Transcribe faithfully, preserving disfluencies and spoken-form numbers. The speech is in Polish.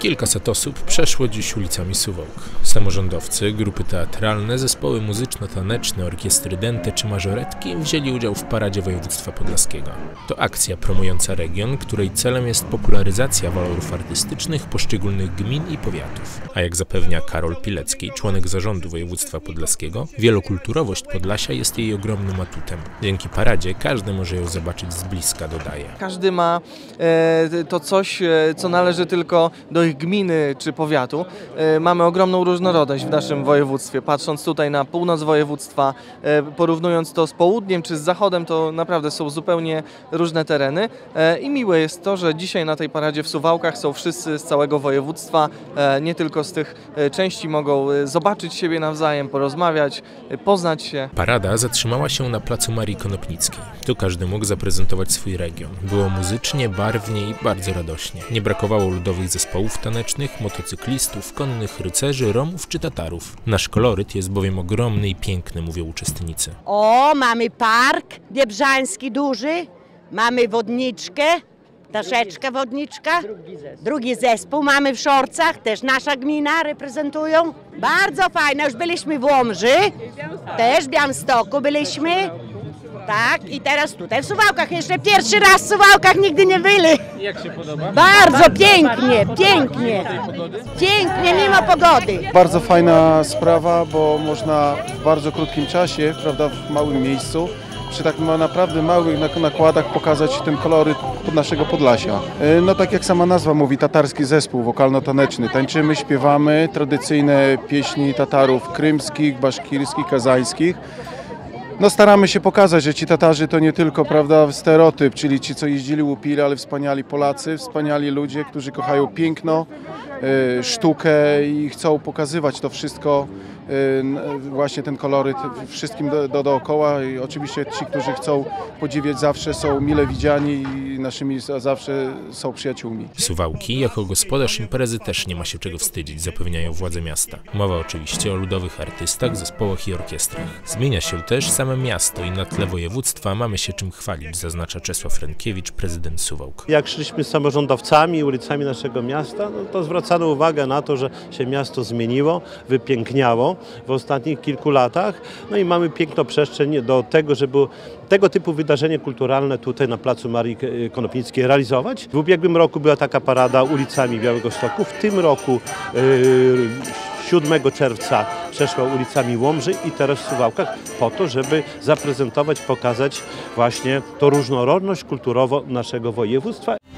Kilkaset osób przeszło dziś ulicami Suwałk. Samorządowcy, grupy teatralne, zespoły muzyczno-taneczne, orkiestry dęte czy mażoretki wzięli udział w paradzie województwa podlaskiego. To akcja promująca region, której celem jest popularyzacja walorów artystycznych poszczególnych gmin i powiatów. A jak zapewnia Karol Pilecki, członek zarządu województwa podlaskiego, wielokulturowość Podlasia jest jej ogromnym atutem. Dzięki paradzie każdy może ją zobaczyć z bliska, dodaje. Każdy ma e, to coś, e, co należy tylko do ich gminy czy powiatu. E, mamy ogromną różnorodność w naszym województwie. Patrząc tutaj na północ województwa, e, porównując to z południem czy z zachodem, to naprawdę są zupełnie różne tereny. E, I miłe jest to, że dzisiaj na tej paradzie w Suwałkach są wszyscy z całego województwa. E, nie tylko z tych e, części mogą e, zobaczyć siebie nawzajem, porozmawiać, e, poznać się. Parada zatrzymała się na placu Marii Konopnickiej. Tu każdy mógł zaprezentować swój region. Było muzycznie, barwnie i bardzo radośnie. Nie brakowało ludowych zespołów tanecznych, motocyklistów, konnych rycerzy, Romów czy Tatarów. Nasz koloryt jest bowiem ogromny i piękny, mówią uczestnicy. O, mamy park Biebrzański duży, mamy wodniczkę, troszeczkę wodniczka, drugi zespół mamy w Szorcach, też nasza gmina reprezentują. Bardzo fajne, już byliśmy w Łomży, też w Białymstoku byliśmy. Tak, i teraz tutaj w Suwałkach, jeszcze pierwszy raz w Suwałkach, nigdy nie byli. Jak się podoba? Bardzo pięknie, pięknie, pięknie mimo pogody. Bardzo fajna sprawa, bo można w bardzo krótkim czasie, prawda, w małym miejscu, przy tak naprawdę małych nakładach pokazać ten koloryt naszego Podlasia. No tak jak sama nazwa mówi, tatarski zespół wokalno-taneczny. Tańczymy, śpiewamy tradycyjne pieśni Tatarów krymskich, baszkirskich, kazańskich. No staramy się pokazać, że ci Tatarzy to nie tylko, prawda, stereotyp, czyli ci, co jeździli, łupili, ale wspaniali Polacy, wspaniali ludzie, którzy kochają piękno, y, sztukę i chcą pokazywać to wszystko, y, właśnie ten koloryt wszystkim do, do, dookoła. I oczywiście ci, którzy chcą podziwiać, zawsze są mile widziani i naszymi zawsze są przyjaciółmi. Suwałki jako gospodarz imprezy też nie ma się czego wstydzić, zapewniają władze miasta. Mowa oczywiście o ludowych artystach, zespołach i orkiestrach. Zmienia się też same miasto i na tle województwa mamy się czym chwalić, zaznacza Czesław Rękiewicz, prezydent Suwałk. Jak szliśmy z samorządowcami ulicami naszego miasta, no to zwracano uwagę na to, że się miasto zmieniło, wypiękniało w ostatnich kilku latach. No i mamy piękną przestrzeń do tego, żeby tego typu wydarzenie kulturalne tutaj na placu Marii Konopnickiej realizować. W ubiegłym roku była taka parada ulicami Białegostoku. W tym roku yy, siódmego czerwca przeszła ulicami Łomży i teraz w Suwałkach po to, żeby zaprezentować, pokazać właśnie tą różnorodność kulturową naszego województwa.